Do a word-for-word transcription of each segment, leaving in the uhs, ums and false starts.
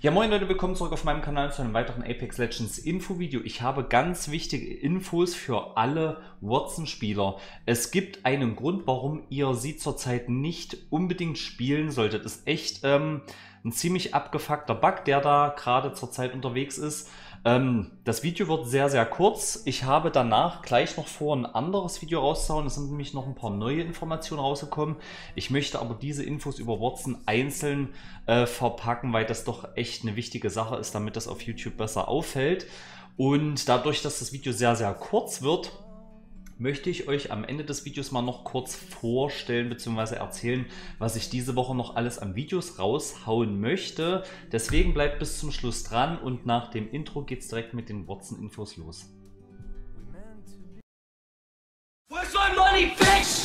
Ja, moin Leute, willkommen zurück auf meinem Kanal zu einem weiteren Apex Legends Infovideo. Ich habe ganz wichtige Infos für alle Warzone-Spieler. Es gibt einen Grund, warum ihr sie zurzeit nicht unbedingt spielen solltet. Das ist echt ähm, ein ziemlich abgefuckter Bug, der da gerade zurzeit unterwegs ist. Ähm, das Video wird sehr, sehr kurz. Ich habe danach gleich noch vor, ein anderes Video rauszuhauen. Es sind nämlich noch ein paar neue Informationen rausgekommen. Ich möchte aber diese Infos über Warzone einzeln äh, verpacken, weil das doch echt eine wichtige Sache ist, damit das auf YouTube besser auffällt. Und dadurch, dass das Video sehr, sehr kurz wird, möchte ich euch am Ende des Videos mal noch kurz vorstellen bzw. erzählen, was ich diese Woche noch alles an Videos raushauen möchte. Deswegen bleibt bis zum Schluss dran und nach dem Intro geht es direkt mit den Warzone-Infos los. Where's my money, bitch?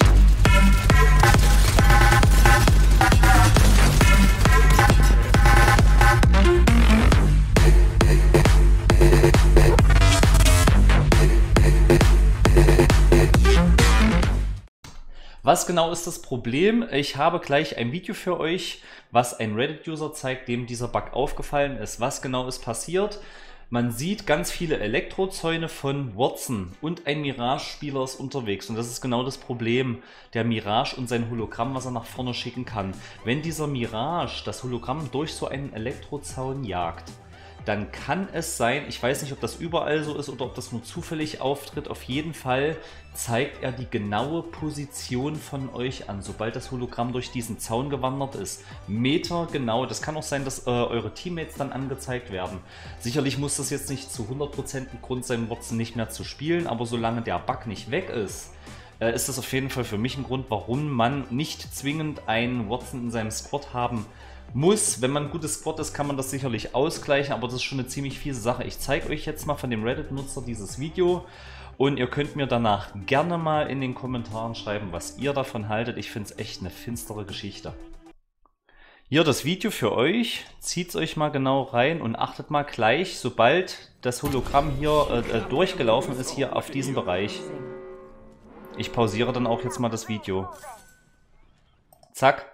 Was genau ist das Problem? Ich habe gleich ein Video für euch, was ein Reddit-User zeigt, dem dieser Bug aufgefallen ist. Was genau ist passiert? Man sieht ganz viele Elektrozäune von Warzone und ein Mirage-Spieler ist unterwegs. Und das ist genau das Problem. Der Mirage und sein Hologramm, was er nach vorne schicken kann. Wenn dieser Mirage das Hologramm durch so einen Elektrozaun jagt, dann kann es sein, ich weiß nicht, ob das überall so ist oder ob das nur zufällig auftritt, auf jeden Fall zeigt er die genaue Position von euch an, sobald das Hologramm durch diesen Zaun gewandert ist. Meter genau, das kann auch sein, dass äh, eure Teammates dann angezeigt werden. Sicherlich muss das jetzt nicht zu hundert Prozent ein Grund sein, Warzone nicht mehr zu spielen, aber solange der Bug nicht weg ist, äh, ist das auf jeden Fall für mich ein Grund, warum man nicht zwingend einen Warzone in seinem Squad haben muss. Wenn man ein gutes Squad ist, kann man das sicherlich ausgleichen, aber das ist schon eine ziemlich fiese Sache. Ich zeige euch jetzt mal von dem Reddit-Nutzer dieses Video und ihr könnt mir danach gerne mal in den Kommentaren schreiben, was ihr davon haltet. Ich finde es echt eine finstere Geschichte. Hier das Video für euch. Zieht es euch mal genau rein und achtet mal gleich, sobald das Hologramm hier äh, durchgelaufen ist, hier auf diesen Bereich. Ich pausiere dann auch jetzt mal das Video. Zack.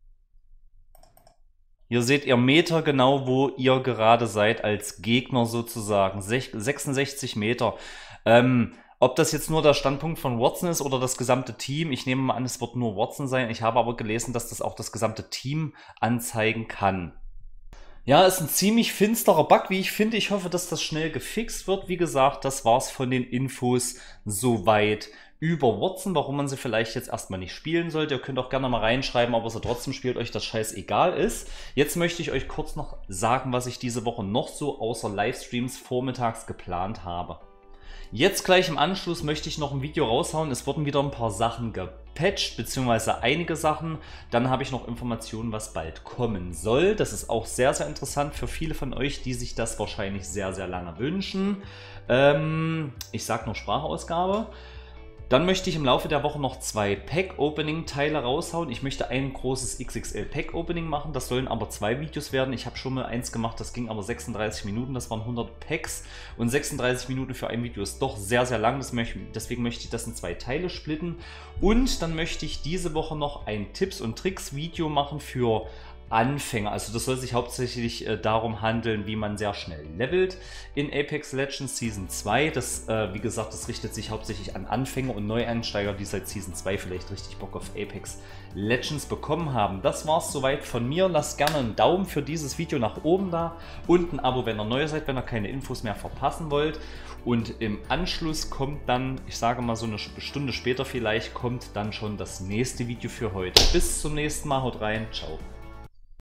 Hier seht ihr Meter genau, wo ihr gerade seid als Gegner sozusagen. sechsundsechzig Meter. Ähm, ob das jetzt nur der Standpunkt von Warzone ist oder das gesamte Team, ich nehme mal an, es wird nur Warzone sein. Ich habe aber gelesen, dass das auch das gesamte Team anzeigen kann. Ja, ist ein ziemlich finsterer Bug, wie ich finde. Ich hoffe, dass das schnell gefixt wird. Wie gesagt, das war's von den Infos soweit über Warzone, warum man sie vielleicht jetzt erstmal nicht spielen sollte. Ihr könnt auch gerne mal reinschreiben, ob ihr sie trotzdem spielt, euch das scheißegal ist. Jetzt möchte ich euch kurz noch sagen, was ich diese Woche noch so außer Livestreams vormittags geplant habe. Jetzt gleich im Anschluss möchte ich noch ein Video raushauen. Es wurden wieder ein paar Sachen gepatcht, beziehungsweise einige Sachen. Dann habe ich noch Informationen, was bald kommen soll. Das ist auch sehr, sehr interessant für viele von euch, die sich das wahrscheinlich sehr, sehr lange wünschen. Ähm, ich sage nur Sprachausgabe. Dann möchte ich im Laufe der Woche noch zwei Pack-Opening-Teile raushauen. Ich möchte ein großes X X L-Pack-Opening machen. Das sollen aber zwei Videos werden. Ich habe schon mal eins gemacht, das ging aber sechsunddreißig Minuten. Das waren hundert Packs und sechsunddreißig Minuten für ein Video ist doch sehr, sehr lang. Das möchte, deswegen möchte ich das in zwei Teile splitten. Und dann möchte ich diese Woche noch ein Tipps- und Tricks-Video machen für Anfänger. Also das soll sich hauptsächlich äh, darum handeln, wie man sehr schnell levelt in Apex Legends Season zwei. Das, äh, wie gesagt, das richtet sich hauptsächlich an Anfänger und Neueinsteiger, die seit Season zwei vielleicht richtig Bock auf Apex Legends bekommen haben. Das war's soweit von mir. Lasst gerne einen Daumen für dieses Video nach oben da und ein Abo, wenn ihr neu seid, wenn ihr keine Infos mehr verpassen wollt. Und im Anschluss kommt dann, ich sage mal so eine Stunde später vielleicht, kommt dann schon das nächste Video für heute. Bis zum nächsten Mal, haut rein, ciao.